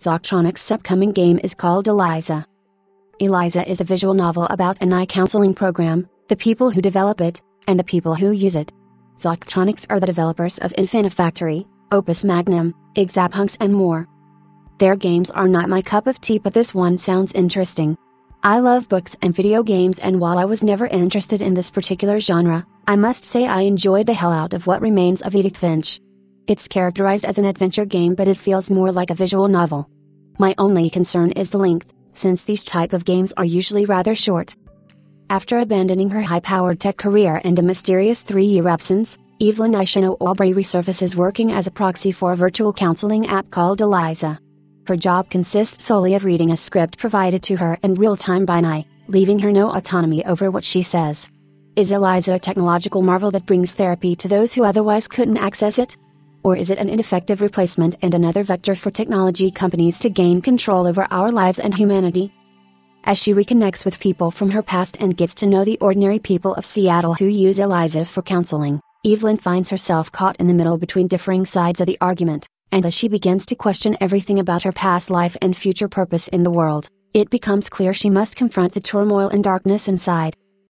Zoctronics' upcoming game is called Eliza. Eliza is a visual novel about an eye counseling program, the people who develop it, and the people who use it. Zoctronics are the developers of Infinifactory, Opus Magnum, Exapunks and more. Their games are not my cup of tea, but this one sounds interesting. I love books and video games, and while I was never interested in this particular genre, I must say I enjoyed the hell out of What Remains of Edith Finch. It's characterized as an adventure game, but it feels more like a visual novel. My only concern is the length, since these type of games are usually rather short. After abandoning her high-powered tech career and a mysterious 3-year absence, Evelyn Ishino Aubrey resurfaces working as a proxy for a virtual counseling app called Eliza. Her job consists solely of reading a script provided to her in real-time by an eye, leaving her no autonomy over what she says. Is Eliza a technological marvel that brings therapy to those who otherwise couldn't access it? Or is it an ineffective replacement and another vector for technology companies to gain control over our lives and humanity? As she reconnects with people from her past and gets to know the ordinary people of Seattle who use Eliza for counseling, Evelyn finds herself caught in the middle between differing sides of the argument, and as she begins to question everything about her past life and future purpose in the world, it becomes clear she must confront the turmoil and darkness inside.